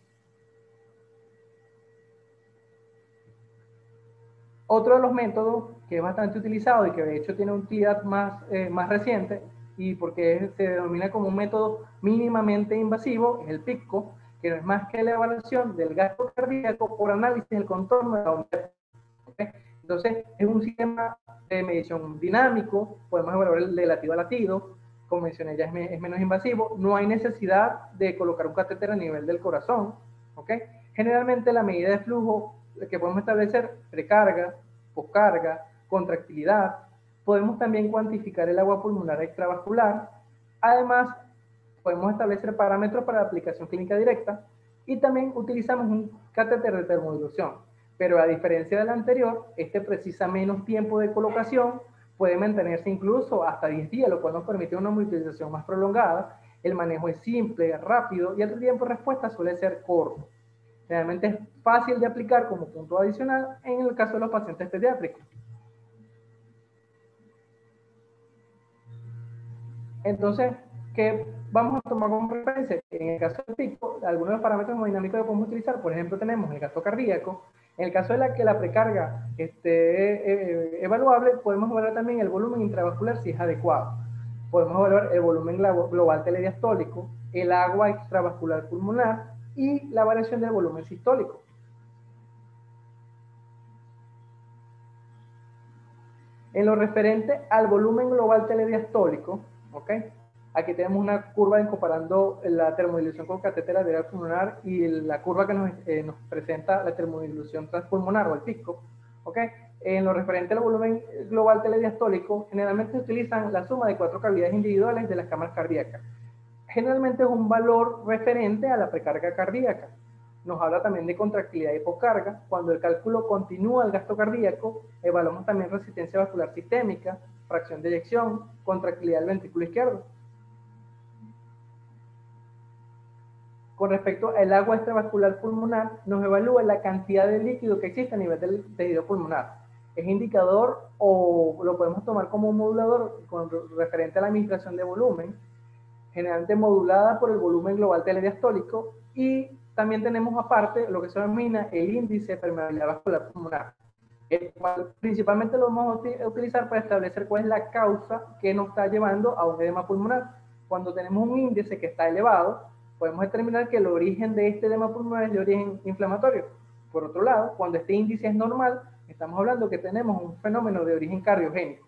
Otro de los métodos que es bastante utilizado y que de hecho tiene una utilidad más, eh, más reciente, y porque se denomina como un método mínimamente invasivo, es el PICO, que no es más que la evaluación del gasto cardíaco por análisis del contorno de la onda. Entonces, es un sistema de medición dinámico, podemos evaluar el de latido a latido, como mencioné ya es, me, es menos invasivo, no hay necesidad de colocar un catéter a nivel del corazón, ¿ok? Generalmente la medida de flujo que podemos establecer, precarga, poscarga, contractilidad, podemos también cuantificar el agua pulmonar extravascular, además podemos establecer parámetros para la aplicación clínica directa y también utilizamos un catéter de termodilución. Pero a diferencia del anterior, este precisa menos tiempo de colocación, puede mantenerse incluso hasta diez días, lo cual nos permite una utilización más prolongada. El manejo es simple, rápido y el tiempo de respuesta suele ser corto. Realmente es fácil de aplicar como punto adicional en el caso de los pacientes pediátricos. Entonces, ¿qué vamos a tomar como referencia? En el caso del pico, algunos de los parámetros hemodinámicos que podemos utilizar, por ejemplo, tenemos el gasto cardíaco. En el caso de la que la precarga esté eh, evaluable, podemos evaluar también el volumen intravascular si es adecuado. Podemos evaluar el volumen global telediastólico, el agua extravascular pulmonar y la variación del volumen sistólico. En lo referente al volumen global telediastólico, ¿ok? Aquí tenemos una curva comparando la termodilución con catéter arterial pulmonar y la curva que nos, eh, nos presenta la termodilución transpulmonar o el pico, ¿ok? En lo referente al volumen global telediastólico, generalmente se utilizan la suma de cuatro cavidades individuales de las cámaras cardíacas. Generalmente es un valor referente a la precarga cardíaca. Nos habla también de contractilidad y poscarga. Cuando el cálculo continúa el gasto cardíaco, evaluamos también resistencia vascular sistémica, fracción de eyección, contractilidad del ventrículo izquierdo. Con respecto al agua extravascular pulmonar, nos evalúa la cantidad de líquido que existe a nivel del tejido pulmonar. Es indicador o lo podemos tomar como un modulador con referente a la administración de volumen, generalmente modulada por el volumen global telediastólico, y también tenemos aparte lo que se denomina el índice de permeabilidad vascular pulmonar, el cual principalmente lo vamos a utilizar para establecer cuál es la causa que nos está llevando a un edema pulmonar. Cuando tenemos un índice que está elevado, podemos determinar que el origen de este edema pulmonar es de origen inflamatorio. Por otro lado, cuando este índice es normal, estamos hablando que tenemos un fenómeno de origen cardiogénico.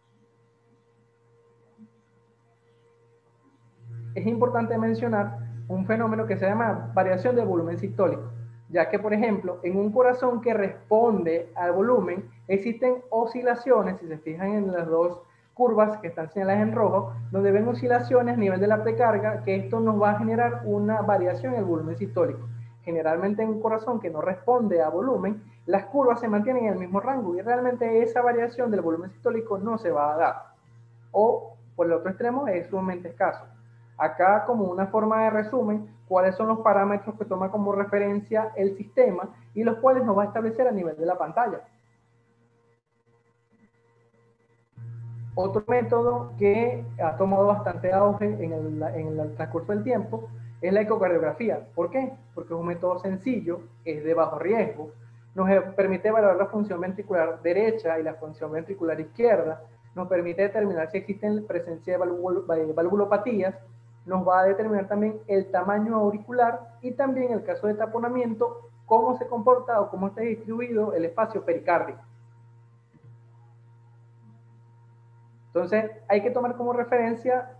Es importante mencionar un fenómeno que se llama variación del volumen sistólico, ya que, por ejemplo, en un corazón que responde al volumen, existen oscilaciones, si se fijan en las dos curvas que están señaladas en rojo, donde ven oscilaciones a nivel de la precarga, que esto nos va a generar una variación en el volumen sistólico. Generalmente en un corazón que no responde a volumen, las curvas se mantienen en el mismo rango y realmente esa variación del volumen sistólico no se va a dar. O, por el otro extremo, es sumamente escaso. Acá, como una forma de resumen, cuáles son los parámetros que toma como referencia el sistema y los cuales nos va a establecer a nivel de la pantalla. Otro método que ha tomado bastante auge en el, en el transcurso del tiempo es la ecocardiografía. ¿Por qué? Porque es un método sencillo, es de bajo riesgo, nos permite evaluar la función ventricular derecha y la función ventricular izquierda, nos permite determinar si existen presencia de valvulopatías, nos va a determinar también el tamaño auricular y también en el caso de taponamiento, cómo se comporta o cómo está distribuido el espacio pericárdico. Entonces, hay que tomar como referencia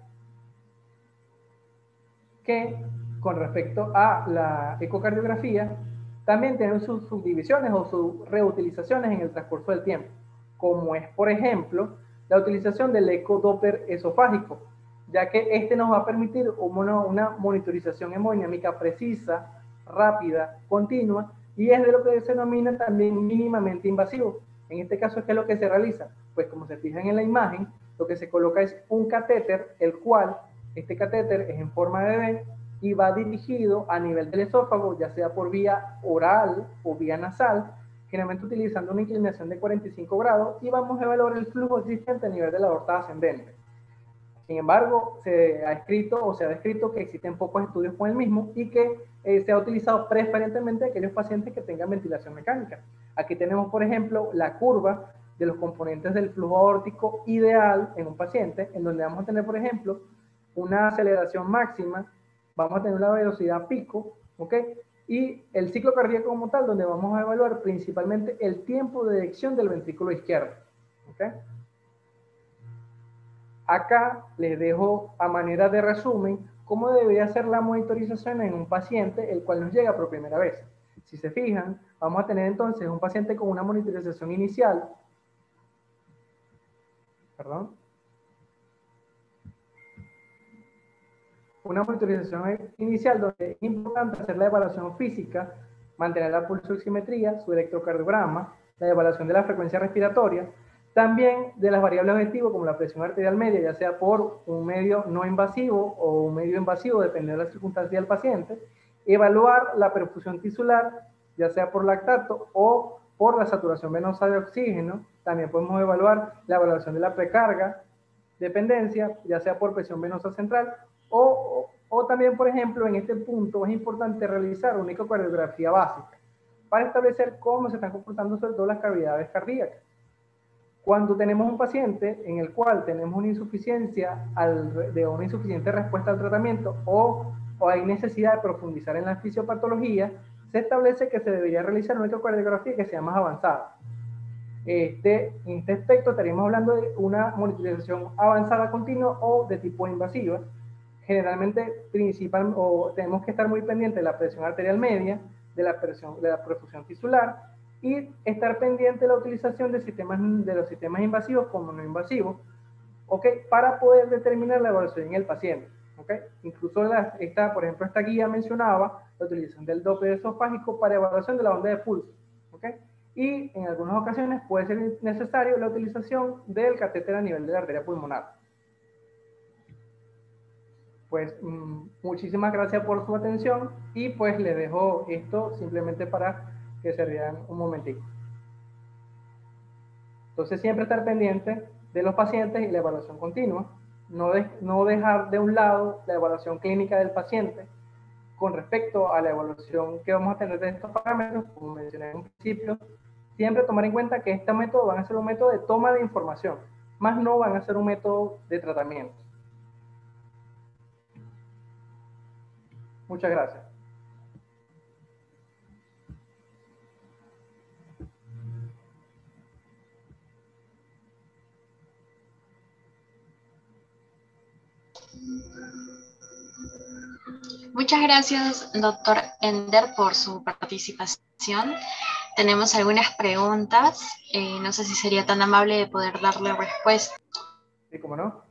que con respecto a la ecocardiografía, también tienen sus subdivisiones o sus reutilizaciones en el transcurso del tiempo, como es, por ejemplo, la utilización del ecodoppler esofágico, ya que este nos va a permitir una, una monitorización hemodinámica precisa, rápida, continua, y es de lo que se denomina también mínimamente invasivo. En este caso, ¿qué es lo que se realiza? Pues como se fijan en la imagen, lo que se coloca es un catéter, el cual, este catéter es en forma de V y va dirigido a nivel del esófago, ya sea por vía oral o vía nasal. generalmente utilizando una inclinación de cuarenta y cinco grados, y vamos a evaluar el flujo existente a nivel de la aorta ascendente. Sin embargo, se ha escrito o se ha descrito que existen pocos estudios con el mismo y que eh, se ha utilizado preferentemente aquellos pacientes que tengan ventilación mecánica. Aquí tenemos, por ejemplo, la curva de los componentes del flujo aórtico ideal en un paciente, en donde vamos a tener, por ejemplo, una aceleración máxima, vamos a tener una velocidad pico, ¿ok? Y el ciclo cardíaco como tal, donde vamos a evaluar principalmente el tiempo de eyección del ventrículo izquierdo, ¿ok? Acá les dejo a manera de resumen cómo debería ser la monitorización en un paciente el cual nos llega por primera vez. Si se fijan, vamos a tener entonces un paciente con una monitorización inicial, perdón, una monitorización inicial donde es importante hacer la evaluación física, mantener la pulsoximetría, su electrocardiograma, la evaluación de la frecuencia respiratoria, también de las variables objetivas como la presión arterial media, ya sea por un medio no invasivo o un medio invasivo, dependiendo de la circunstancia del paciente, evaluar la perfusión tisular, ya sea por lactato o por la saturación venosa de oxígeno, también podemos evaluar la evaluación de la precarga, dependencia, ya sea por presión venosa central, o, o, o también, por ejemplo, en este punto es importante realizar una ecocardiografía básica para establecer cómo se están comportando sobre todo las cavidades cardíacas. Cuando tenemos un paciente en el cual tenemos una insuficiencia al, de una insuficiente respuesta al tratamiento o, o hay necesidad de profundizar en la fisiopatología, se establece que se debería realizar una ecocardiografía que sea más avanzada. Este, en este aspecto estaríamos hablando de una monitorización avanzada continua o de tipo invasiva. Generalmente principal, o tenemos que estar muy pendientes de la presión arterial media, de la, presión, de la perfusión tisular, y estar pendiente de la utilización de, sistemas, de los sistemas invasivos como no invasivos, ¿okay? Para poder determinar la evaluación en el paciente. ¿Okay? Incluso la, esta, por ejemplo, esta guía mencionaba la utilización del Doppler esofágico para evaluación de la onda de pulso. ¿Okay? Y en algunas ocasiones puede ser necesario la utilización del catéter a nivel de la arteria pulmonar. Pues mmm, muchísimas gracias por su atención y pues les dejo esto simplemente para que se rían un momentico. Entonces siempre estar pendiente de los pacientes y la evaluación continua, no, de, no dejar de un lado la evaluación clínica del paciente con respecto a la evaluación que vamos a tener de estos parámetros, como mencioné en un principio, siempre tomar en cuenta que estos métodos van a ser un método de toma de información, más no van a ser un método de tratamiento. Muchas gracias.
Muchas gracias, doctor Ender, por su participación. Tenemos algunas preguntas. Eh, no sé si sería tan amable de poder darle respuesta.
Sí, cómo no.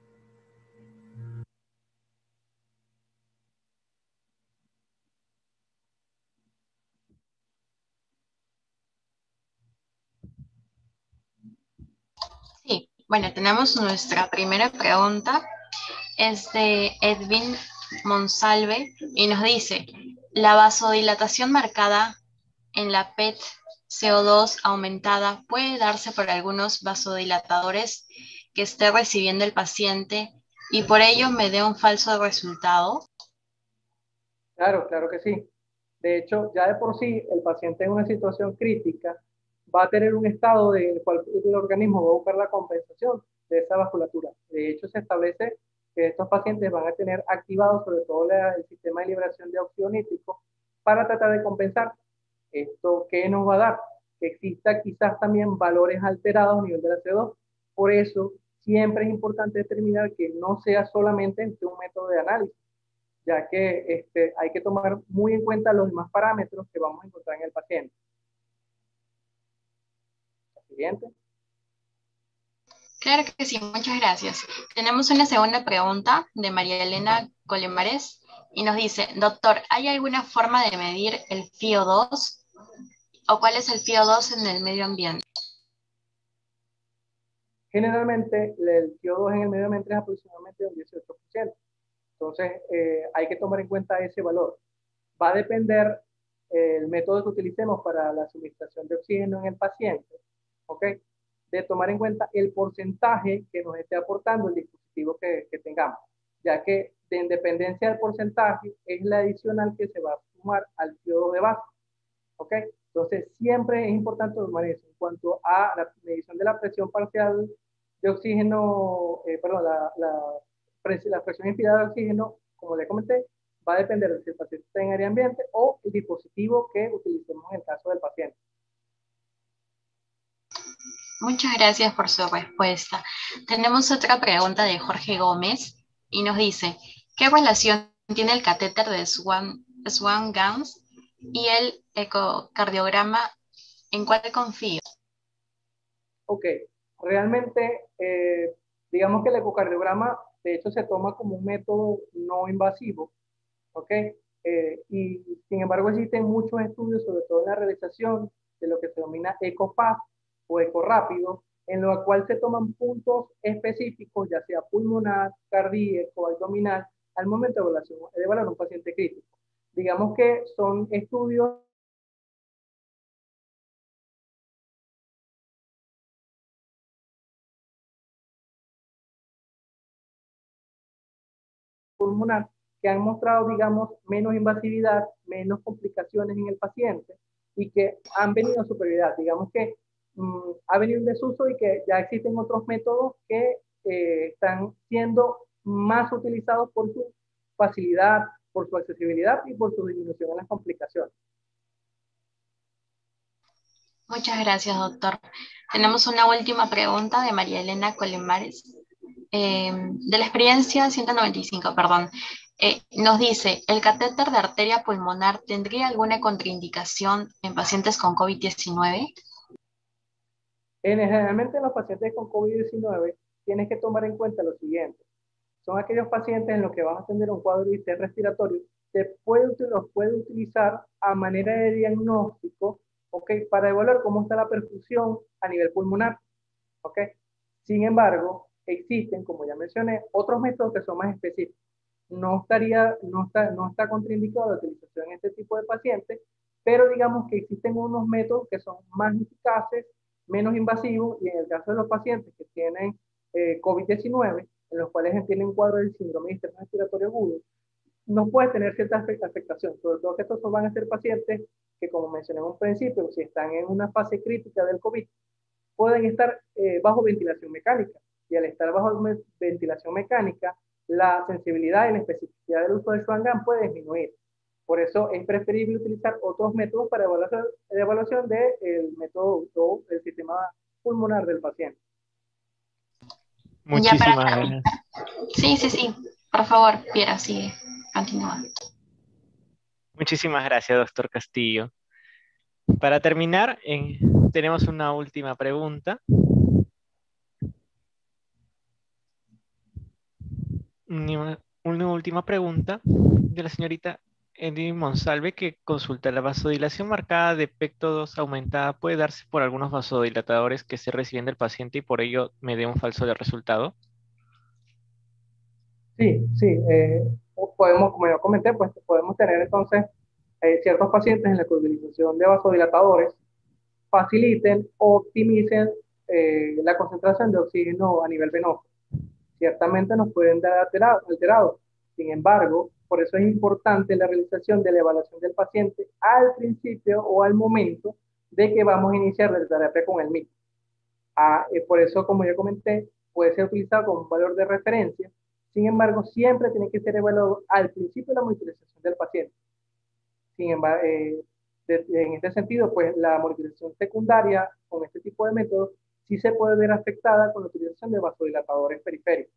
Sí, bueno, tenemos nuestra primera pregunta. Es de Edwin Monsalve y nos dice, ¿la vasodilatación marcada en la P E T C O dos aumentada puede darse por algunos vasodilatadores que esté recibiendo el paciente y por ello me dé un falso resultado?
Claro, claro que sí. De hecho, ya de por sí, el paciente en una situación crítica va a tener un estado del cual el organismo va a buscar la compensación de esa vasculatura. De hecho, se establece que estos pacientes van a tener activado sobre todo la, el sistema de liberación de óxido nítrico para tratar de compensar. ¿Esto qué nos va a dar? Que exista quizás también valores alterados a nivel de la C O dos. Por eso, siempre es importante determinar que no sea solamente este un método de análisis, ya que este, hay que tomar muy en cuenta los demás parámetros que vamos a encontrar en el paciente. La siguiente.
Claro que sí, muchas gracias. Tenemos una segunda pregunta de María Elena Colemares y nos dice, doctor, ¿hay alguna forma de medir el F I O dos o cuál es el F I O dos en el medio ambiente?
Generalmente el C O dos en el medio ambiente es aproximadamente un dieciocho por ciento. Entonces eh, hay que tomar en cuenta ese valor. Va a depender el método que utilicemos para la suministración de oxígeno en el paciente, ¿ok? De tomar en cuenta el porcentaje que nos esté aportando el dispositivo que, que tengamos, ya que de independencia del porcentaje es la adicional que se va a sumar al periodo de base, ¿ok? Entonces, siempre es importante tomar eso. En cuanto a la medición de la presión parcial de oxígeno, eh, perdón, la, la, la presión inspirada de oxígeno, como le comenté, va a depender de si el paciente está en área ambiente o el dispositivo que utilicemos en el caso del paciente.
Muchas gracias por su respuesta. Tenemos otra pregunta de Jorge Gómez y nos dice, ¿qué relación tiene el catéter de Swan, Swan-Ganz y el ecocardiograma? ¿En cuál confío?
Ok, realmente, eh, digamos que el ecocardiograma, de hecho, se toma como un método no invasivo, ¿ok? Eh, y sin embargo existen muchos estudios, sobre todo en la realización de lo que se denomina EcoFast o EcoRápido, en lo cual se toman puntos específicos, ya sea pulmonar, cardíaco, abdominal, al momento de evaluación, de evaluar un paciente crítico. Digamos que son estudios pulmonar que han mostrado, digamos, menos invasividad, menos complicaciones en el paciente y que han venido a superioridad. Digamos que mmm, ha venido en desuso y que ya existen otros métodos que eh, están siendo más utilizados por su facilidad, por su accesibilidad y por su disminución en las complicaciones.
Muchas gracias, doctor. Tenemos una última pregunta de María Elena Colemares, eh, de la experiencia ciento noventa y cinco, perdón. Eh, nos dice, ¿el catéter de arteria pulmonar tendría alguna contraindicación en pacientes con COVID diecinueve?
En, generalmente en los pacientes con COVID diecinueve tienes que tomar en cuenta lo siguiente. Son aquellos pacientes en los que vas a tener un cuadro de estrés respiratorio, se puede, los puede utilizar a manera de diagnóstico, ¿ok? Para evaluar cómo está la perfusión a nivel pulmonar, ¿ok? Sin embargo, existen, como ya mencioné, otros métodos que son más específicos. No estaría, no está, no está contraindicado la utilización en este tipo de pacientes, pero digamos que existen unos métodos que son más eficaces, menos invasivos, y en el caso de los pacientes que tienen eh, COVID diecinueve, en los cuales tienen un cuadro del síndrome de estrés respiratorio agudo, no puede tener cierta afectación, sobre todo que estos van a ser pacientes que, como mencioné en un principio, si están en una fase crítica del COVID, pueden estar eh, bajo ventilación mecánica, y al estar bajo me ventilación mecánica, la sensibilidad y la especificidad del uso del Swan-Ganz puede disminuir. Por eso es preferible utilizar otros métodos para evaluación, de evaluación del de método o el sistema pulmonar del paciente.
Ya para
Muchísimas
terminar.
gracias.
Sí, sí, sí. Por favor, Piera, sigue. Continúa.
Muchísimas gracias, doctor Castillo. Para terminar, en- tenemos una última pregunta. Una, una última pregunta de la señorita Edith Monsalve, que consulta: ¿la vasodilación marcada de pecto dos aumentada puede darse por algunos vasodilatadores que se reciben del paciente y por ello me dé un falso de resultado?
Sí, sí, eh, podemos, como ya comenté, pues podemos tener entonces eh, ciertos pacientes en la que la utilización de vasodilatadores faciliten o optimicen eh, la concentración de oxígeno a nivel venoso. Ciertamente nos pueden dar alterado, alterados. Sin embargo, por eso es importante la realización de la evaluación del paciente al principio o al momento de que vamos a iniciar la terapia con el mismo. Ah, eh, por eso, como ya comenté, puede ser utilizado como un valor de referencia. Sin embargo, siempre tiene que ser evaluado al principio de la monitorización del paciente. Sin embargo, eh, de, en este sentido, pues la monitorización secundaria con este tipo de métodos sí se puede ver afectada con la utilización de vasodilatadores periféricos.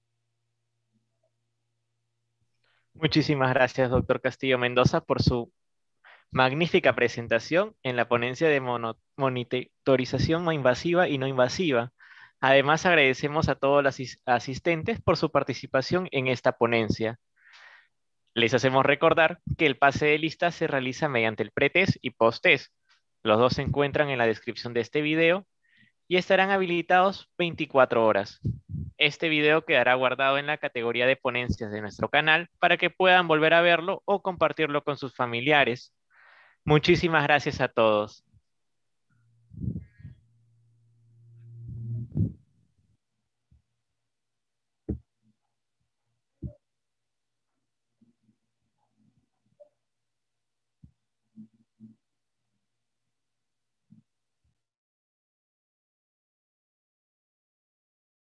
Muchísimas gracias, doctor Castillo Mendoza, por su magnífica presentación en la ponencia de mono- monitorización no invasiva y no invasiva. Además, agradecemos a todos los asis- asistentes por su participación en esta ponencia. Les hacemos recordar que el pase de lista se realiza mediante el pretest y posttest. Los dos se encuentran en la descripción de este video y estarán habilitados veinticuatro horas. Este video quedará guardado en la categoría de ponencias de nuestro canal para que puedan volver a verlo o compartirlo con sus familiares. Muchísimas gracias a todos.